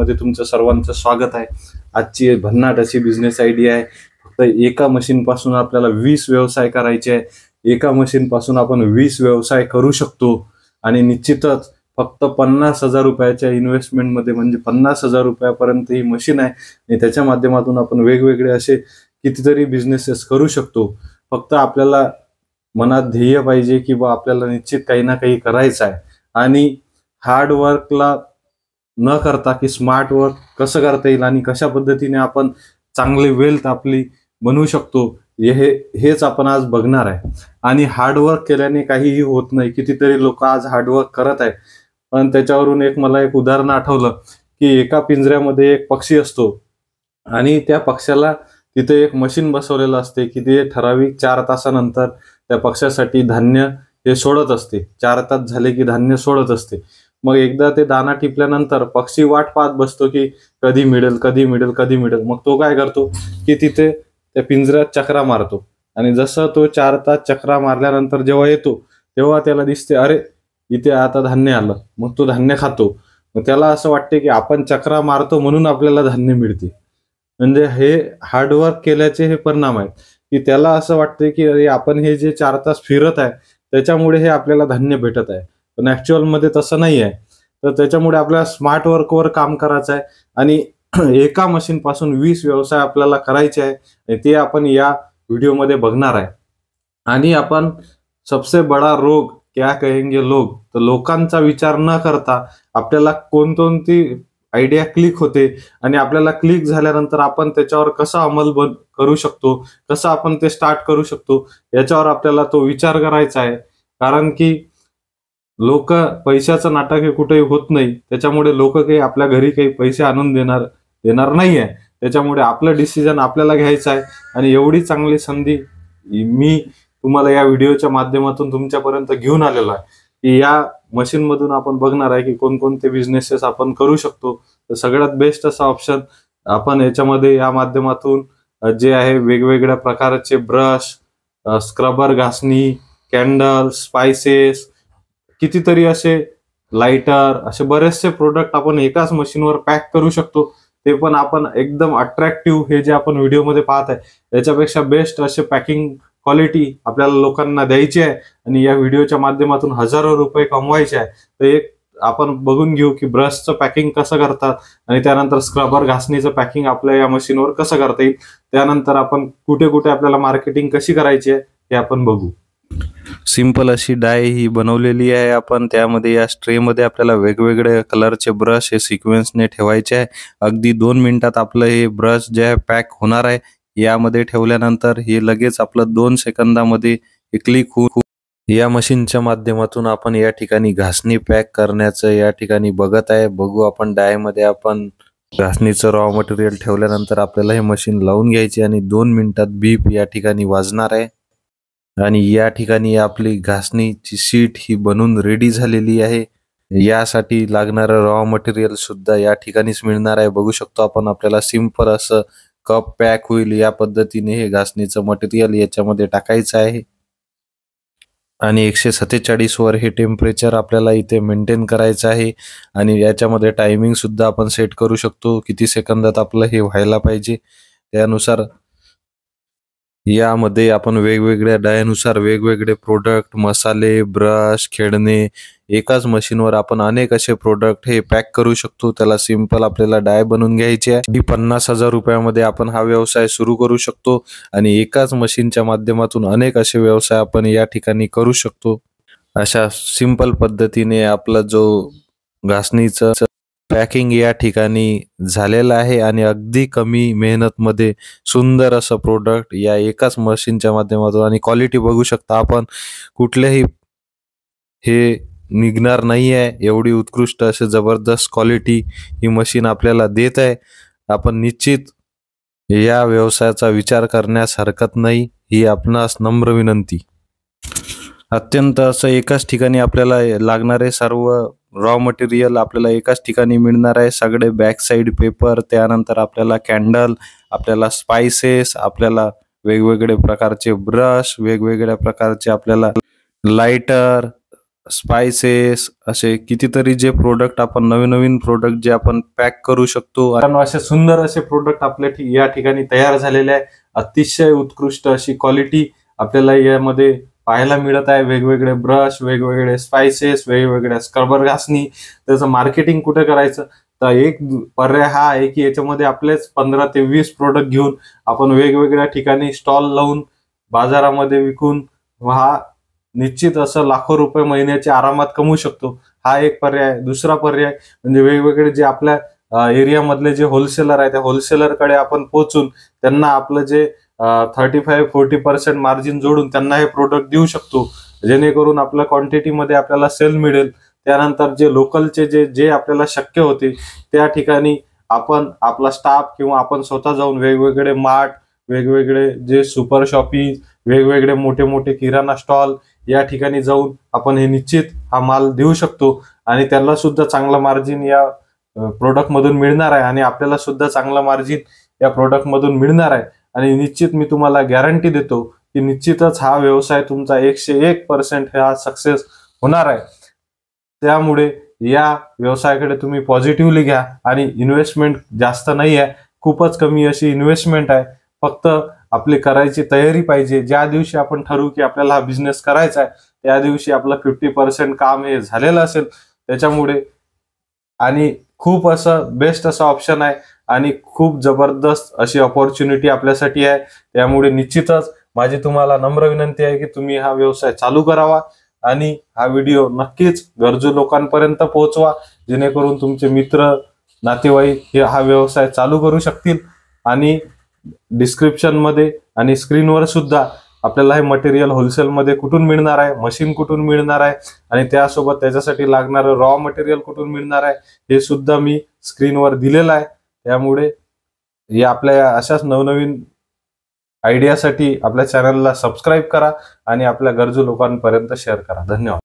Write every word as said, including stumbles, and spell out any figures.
मध्ये तुमचं सर्वांचं स्वागत आहे। आजची भन्नाट अशी बिझनेस आयडिया आहे। फक्त एका मशीन पासून आपल्याला वीस व्यवसाय करायचे आहे। एका मशीन पासून आपण वीस व्यवसाय करू शकतो आणि निश्चितच फक्त पन्नास हजार रुपयाच्या इन्व्हेस्टमेंट मध्ये म्हणजे पन्नास हजार रुपयापर्यंत ही मशीन आहे आणि त्याच्या माध्यमातून आपण वेगवेगळे असे कितीतरी बिझनेसेस करू शकतो। फक्त आपल्याला मनात ध्येय पाहिजे की बा आपल्याला निश्चित काही ना काही करायचं आहे आणि हार्ड वर्कला न करता की स्मार्ट वर्क कसं करता येईल आणि कशा पद्धतीने आपण चांगले वेल्थ आपली बनवू शकतो हे हेच आपण आज बघणार आहे। आणि हार्ड वर्क केल्याने काहीही होत नाही। कितीतरी लोक आज हार्ड वर्क करत आहेत, पण त्याच्यावरून एक मला एक उदाहरण आठवलं की एका पिंजऱ्यामध्ये एक पक्षी असतो आणि त्या पक्ष्याला तिथे एक मशीन बसवलेलं असते की ते ठराविक चार तासानंतर त्या पक्ष्यासाठी धान्य हे सोडत असते। चार तास झाले की धान्य सोडत असते। मग एकदा ते दाना टिपल्यानंतर पक्षी वाट पाहत बसतो की कधी मिळेल कधी मिळेल कधी मिळेल। मग तो काय करतो की तिथे त्या पिंजऱ्यात चक्रा मारतो आणि जसं तो चार तास चक्रा मारल्यानंतर जेव्हा येतो तेव्हा त्याला दिसते अरे इथे आता धान्य आलं। मग तो धान्य खातो। मग त्याला असं वाटते की आपण चक्रा मारतो म्हणून आपल्याला धान्य मिळते। म्हणजे हे हार्डवर्क केल्याचे हे परिणाम आहेत की त्याला असं वाटते की अरे आपण हे जे चार तास फिरत आहे त्याच्यामुळे हे आपल्याला धान्य भेटत आहे, पण ऍक्च्युअल मध्ये तसं नाही आहे। तर त्याच्यामुळे आपल्याला स्मार्ट वर्कवर काम करायचं आहे आणि एका मशीन पासून वीस व्यवसाय आपल्याला करायचे आहे ते आपण या व्हिडिओमध्ये बघणार आहे। आणि आपण सबसे बडा रोग क्या कहेंगे लोग, तर लोकांचा विचार न करता आपल्याला कोणकोणती आयडिया क्लिक होते आणि आपल्याला क्लिक झाल्यानंतर आपण त्याच्यावर कसा अंमल करू शकतो, कसं आपण ते स्टार्ट करू शकतो याच्यावर आपल्याला तो विचार करायचा आहे। कारण की लोक पैशाचं नाटक हे कुठेही होत नाही, त्याच्यामुळे लोक काही आपल्या घरी काही पैसे आणून देणार देणार नाही आहे। त्याच्यामुळे आपलं डिसिजन आपल्याला घ्यायचं आहे आणि एवढी चांगली संधी मी तुम्हाला या व्हिडिओच्या माध्यमातून तुमच्यापर्यंत घेऊन आलेलो आहे की या मशीन मधून आपण बघणार आहे की कोणकोणते बिझनेसेस आपण करू शकतो। तर सगळ्यात बेस्ट असा ऑप्शन आपण याच्यामध्ये या माध्यमातून जे आहे वेगवेगळ्या प्रकारचे ब्रश, स्क्रबर घासणी, कॅन्डल, स्पाइसेस, कितीतरी असे लाइटर, असे बरेचसे प्रोडक्ट आपण एकाच मशीनवर पॅक करू शकतो। ते पण आपण एकदम अट्रॅक्टिव्ह हे जे आपण व्हिडिओमध्ये पाहत आहे याच्यापेक्षा बेस्ट असे पॅकिंग क्वालिटी आपल्याला लोकांना द्यायची आहे आणि या व्हिडिओच्या माध्यमातून हजारो रुपये कमवायचे आहे। तर एक आपण बघून घेऊ की ब्रशचं पॅकिंग कसं करतात आणि त्यानंतर स्क्रबर घासणीचं पॅकिंग आपल्या या मशीनवर कसं करता येईल। त्यानंतर आपण कुठे कुठे आपल्याला मार्केटिंग कशी करायची आहे हे आपण बघू। सिंपल अशी डाय ही बनवलेली आहे आपण। त्यामध्ये या ट्रे मध्ये आपल्याला वेगवेगळे कलरचे ब्रश हे सिक्वेन्सने ठेवायचे आहे। अगदी दोन मिनिटात आपलं हे ब्रश जे आहे पॅक होणार आहे। यामध्ये ठेवल्यानंतर हे लगेच आपलं दोन सेकंदामध्ये हे क्लिक होऊन या मशीनच्या माध्यमातून आपण या ठिकाणी घासणी पॅक करण्याचं या ठिकाणी बघत आहे। बघू आपण डाय मध्ये आपण घासणीचं रॉ मटेरियल ठेवल्यानंतर आपल्याला हे मशीन लावून घ्यायची आणि दोन मिनिटात बीप या ठिकाणी वाजणार आहे आणि या ठिकाणी आपली घासणीची शीट ही बनून रेडी झालेली आहे। यासाठी लागणारं रॉ मटेरियल सुद्धा या ठिकाणीच मिळणार आहे। बघू शकतो आपण आपल्याला सिंपल असं कप पॅक होईल या पद्धतीने हे घासणीचं मटेरियल याच्यामध्ये टाकायचं आहे आणि एकशे सत्तेचाळीस वर हे टेम्परेचर आपल्याला इथे मेंटेन करायचं आहे आणि याच्यामध्ये टायमिंग सुद्धा आपण सेट करू शकतो किती सेकंदात आपलं हे व्हायला पाहिजे। त्यानुसार यामध्ये आपण वेगवेगळ्या डायनुसार वेगवेगळे प्रोडक्ट, मसाले, ब्रश, खेळणे एकाच मशीनवर आपण अनेक असे प्रोडक्ट हे पॅक करू शकतो। त्याला सिंपल आपल्याला डाय बनवून घ्यायची आहे। पन्नास हजार रुपयामध्ये आपण हा व्यवसाय सुरू करू शकतो आणि एकाच मशीनच्या माध्यमातून अनेक असे व्यवसाय आपण या ठिकाणी करू शकतो। अशा सिंपल पद्धतीने आपला जो घासणीचं पॅकिंग या ठिकाणी झालेलं आहे आणि अगदी कमी मेहनत मध्ये सुंदर असं प्रोडक्ट या एकाच मशीनच्या माध्यमातून आणि क्वालिटी बघू शकता आपण कुठलेही हे निघणार नाही आहे। एवढी उत्कृष्ट असे जबरदस्त क्वालिटी ही मशीन आपल्याला देत आहे। आपण निश्चित या व्यवसायाचा विचार करण्यास हरकत नाही ही आपणास नम्र विनंती। अत्यंत असं एकाच ठिकाणी आपल्याला लागणारे सर्व रॉ मटेरियल आपल्याला एकाच ठिकाणी मिळणार आहे। सगळे बॅक साइड पेपर, त्यानंतर आपल्याला कॅन्डल, आपल्याला स्पाइसेस, आपल्याला वेगवेगळे प्रकारचे ब्रश, वेगवेगळ्या प्रकारचे आपल्याला लाइटर, स्पाइसेस असे कितीतरी जे प्रोडक्ट आपण नवीन नवीन प्रोडक्ट जे आपण पॅक करू शकतो. कारण असे सुंदर असे प्रोडक्ट आपल्या ठि या ठिकाणी तयार झालेले आहे. अतिशय उत्कृष्ट अशी क्वालिटी आपल्याला यामध्ये पाहायला मिळत आहे. वेगवेगळे ब्रश, वेगवेगळे स्पाइसेस, वेगवेगळ्या स्क्रबर घासणी. त्याचं मार्केटिंग कुठे करायचं, तर एक पर्याय हा आहे की याच्यामध्ये आपलेच पंधरा ते वीस प्रोडक्ट घेऊन आपण वेगवेगळ्या ठिकाणी स्टॉल लावून बाजारामध्ये विकून हा निश्चित असं लाखो रुपये महिन्याचे आरामात कमवू शकतो. हा एक पर्याय. दुसरा पर्याय म्हणजे वेगवेगळे जे आपल्या एरियामधले जे होलसेलर आहे त्या होलसेलरकडे आपण पोहोचून त्यांना आपलं जे thirty five forty percent margin जोडून त्यांना हे प्रोडक्ट देऊ शकतो, जेणेकरून आपल्या क्वांटिटीमध्ये आपल्याला सेल मिळेल. त्यानंतर जे लोकलचे जे जे आपल्याला शक्य होते त्या ठिकाणी आपण आपला स्टाफ किंवा आपण स्वतः जाऊन वेगवेगळे मार्ट, वेगवेगळे जे सुपर शॉपी, वेगवेगळे मोठे मोठे किराणा स्टॉल या ठिकाणी जाऊन आपण हे निश्चित हा माल देऊ शकतो आणि त्याला सुद्धा चांगला मार्जिन या प्रोडक्ट मधून मिळणार आहे आणि आपल्याला सुद्धा चांगला मार्जिन या प्रोडक्ट मधून मिळणार आहे. आणि निश्चित मी तुम्हाला गॅरंटी देतो की निश्चितच हा व्यवसाय तुमचा एकशे एक पर्सेंट हा सक्सेस होणार आहे. त्यामुळे या व्यवसायाकडे तुम्ही पॉझिटिव्हली घ्या आणि इन्व्हेस्टमेंट जास्त नाही आहे, खूपच कमी अशी इन्व्हेस्टमेंट आहे. फक्त आपली करायची तयारी पाहिजे. ज्या दिवशी आपण ठरवू की आपल्याला हा बिझनेस करायचा आहे त्या दिवशी आपलं फिफ्टी पर्सेंट काम हे झालेलं असेल. त्याच्यामुळे आणि खूप असं बेस्ट असं ऑप्शन आहे आणि खूप जबरदस्त अशी अपॉर्च्युनिटी आपल्यासाठी आहे. त्यामुळे निश्चितच माझी तुम्हाला नम्र विनंती आहे की तुम्ही हा व्यवसाय चालू करावा आणि हा व्हिडिओ नक्कीच गरजू लोकांपर्यंत पोहोचवा, जेणेकरून तुमचे मित्र, नातेवाईक हे हा व्यवसाय चालू करू शकतील. आणि डिस्क्रिप्शन मध्ये आणि स्क्रीनवर सुद्धा आपल्याला हे मटेरियल होलसेलमध्ये कुठून मिळणार आहे, मशीन कुठून मिळणार आहे आणि त्यासोबत त्याच्यासाठी लागणारं रॉ मटेरियल कुठून मिळणार आहे हे सुद्धा मी स्क्रीनवर दिलेलं आहे. त्यामुळे या आपल्या अशाच नवनवीन आयडियासाठी आपल्या चॅनलला सबस्क्राईब करा आणि आपल्या गरजू लोकांपर्यंत शेअर करा. धन्यवाद.